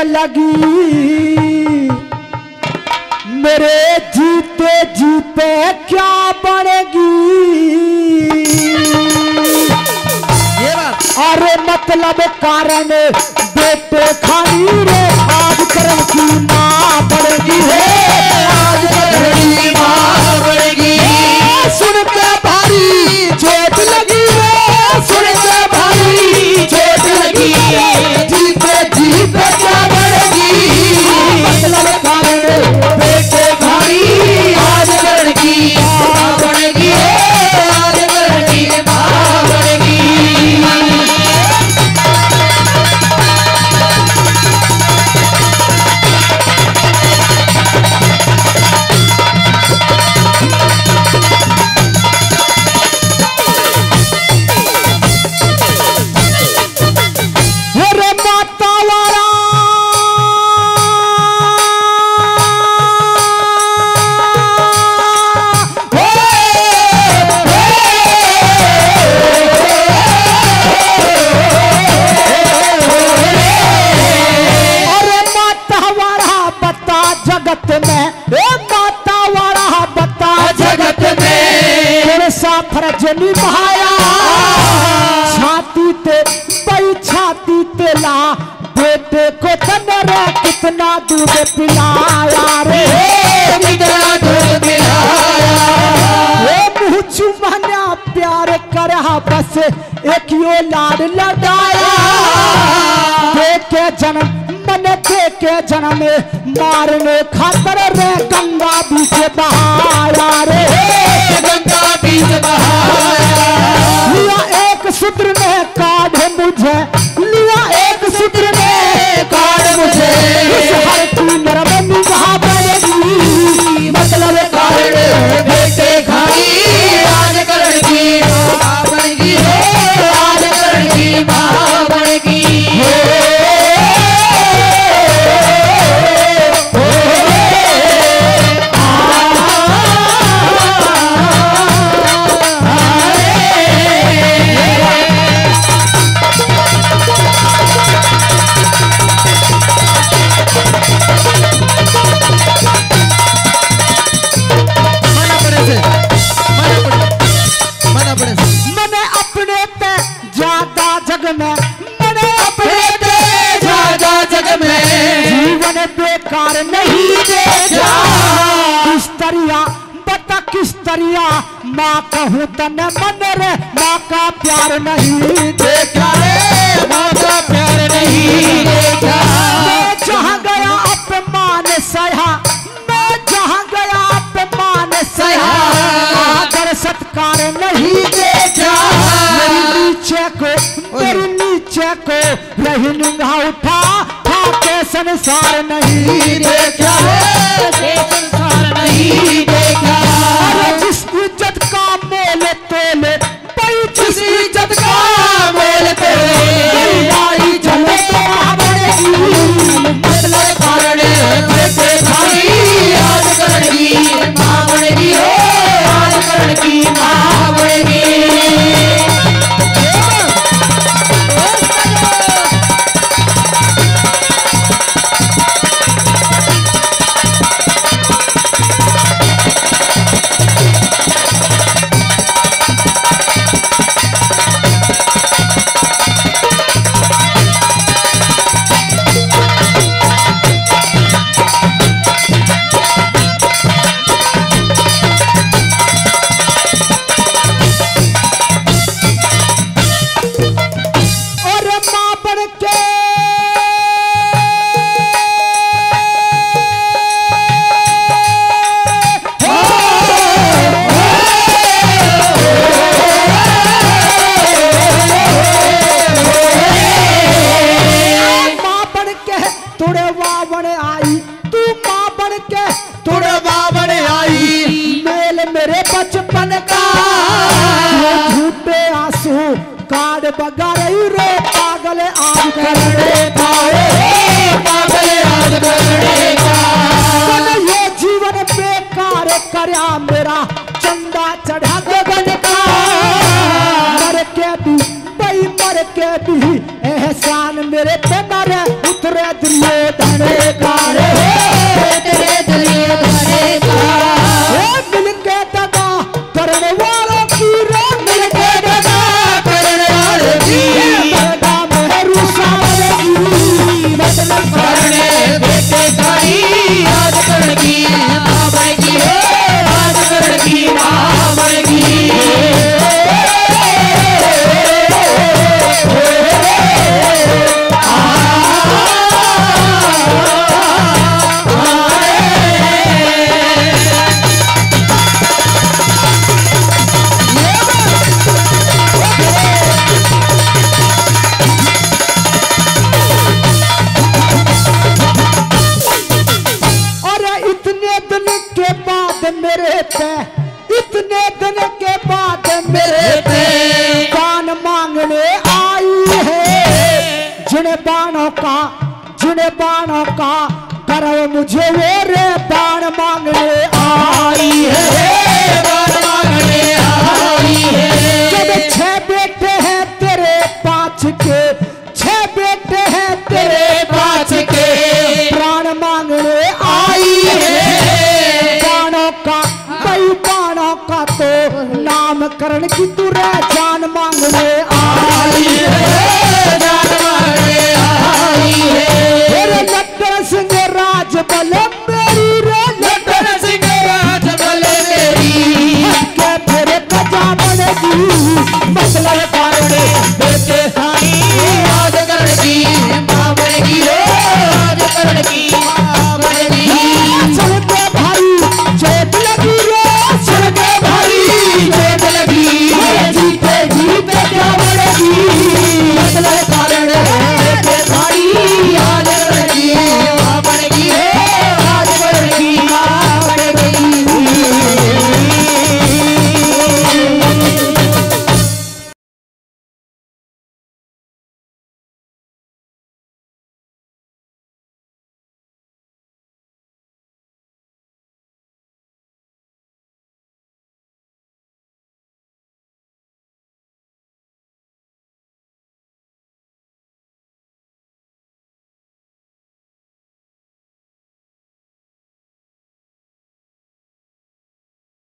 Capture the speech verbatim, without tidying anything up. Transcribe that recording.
लगी मेरे जीते जीते क्या बनेगी। ये बात अरे मतलब कारण बेटे खानी रे आज कर्म की माँ बढ़ेगी है, आज कर्म की माँ बढ़ेगी। सुन के भारी चोट लगी है, सुन के भारी चोट लगी है, जीते जीते क्या बढ़ेगी। मतलब कारण बेटे खानी आज कर्म की माँ बढ़ेगी है, आज कर्म की माँ बढ़ेगी। फर्ज निभाया छाती ते पई छाती ते ला बेटे को तनरा कितना दूध पिलाया रे, कितना दूध पिलाया। वो मुँह चुमाना प्यार करा बस एक यो लाड लड़ाया। के जन्म मन के जन्म मारने खातर रे गंगा बीच बहाया रे, गंगा बीच बहाया। लिया एक सूत्र ने काढ़ मुझे, लिया एक सूत्र ने काढ़ मुझे, इस हर की नरम निगाह बनेगी। मतलब कारण बेटे खानी आज करण की माँ बनेगी, आज करण की माँ बनेगी। बेकार नहीं देखा किस तरिया बता किस तरिया माँ कहूँ तने मन रे माँ का प्यार नहीं देखा रे, माँ का प्यार नहीं देखा। मैं जहाँ गया अपमान सहा, मैं जहाँ गया अपमान सहा, आदर सत्कार नहीं देखा। मेरी नीचे को मेरी नीचे को रही निगाह उठा के संसार नहीं देखा, संसार नहीं देखा। अरे जिस इज्जत का मोल तोले पई, जिस इज्जत का मोल तोले आई जले तो बढ़ेगी। मतलब कारण बेटे खानी आज करण की माँ बढ़ेगी, आज करण की माँ बढ़ेगी। बगा रही रे पागल आज करने का, पागल आज करने का। ये जीवन बेकार करया मेरा चंदा चढ़ा गगन का। मर के भी भाई मर के भी एहसान मेरे पे मरे उतरे दुर्योधन जिन बाणों का जिन बाणों का करव मुझे वो रे बाण मांगने आई है, बाण मांगने आई है। जब छह बेटे हैं तेरे पांच के, छह बेटे हैं तेरे पांच के, प्राण मांगने आई है। बाणों का कई बाणों का तो नामकरण की तू रह